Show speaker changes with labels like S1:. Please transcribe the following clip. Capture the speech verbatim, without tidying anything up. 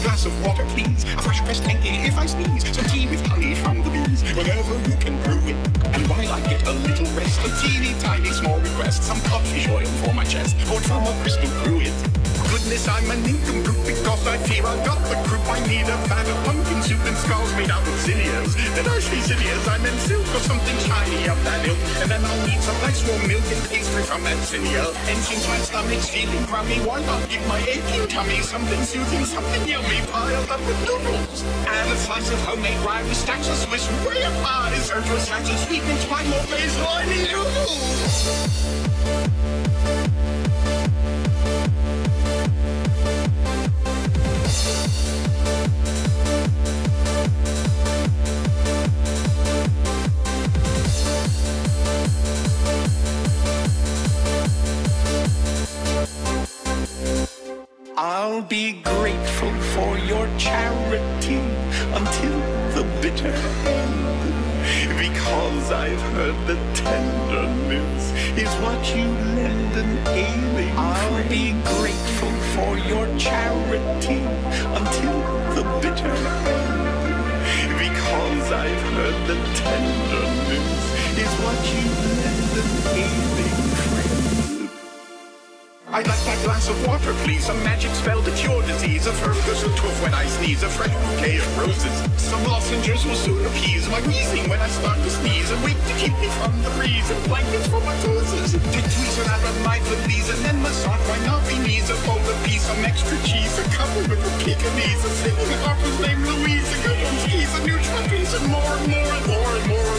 S1: glass of water, please. A fresh pressed Yankee if I sneeze. Some tea with honey from the bees. Whatever you can brew it. And while I get a little rest, a teeny tiny small request. Some codfish oil for my chest, poured from a crystal cruet. Goodness, I'm a nincompoop because I fear I've got the croup. I need a bag of pumpkin soup and skulls made out of zinnias. Then I say zinnias, I meant silk or something shiny up that hill. And then I'll need some nice warm milk and pastry from that zinnia. And since my stomach's feeling crummy, why not give my aching tummy something soothing, something yummy piled up with noodles? And a slice of homemade rye with stacks of Swiss rare pies. Served with slices of sweetness, five more basil, I need noodles. I'll be grateful for your charity until the bitter end, because I've heard that tenderness is what you lend an ailing I'll friend. Be grateful for your charity until the bitter end, because I've heard that tenderness is what you lend an ailing friend. I'd like that glass of water, please. A magic spell to cure disease. A fergus or tooth when I sneeze. A fresh bouquet of roses. Some lozenges will soon appease my wheezing when I start to sneeze. A wig to keep me from the breeze. And blankets for my toes. To tweeze it out of my fleas. And then massage my knobby knees. A fold of piece, some extra cheese. A couple with a Pekingese. A singing harper's named Louise. A good one tease. A new trumpets and more and more and more and more.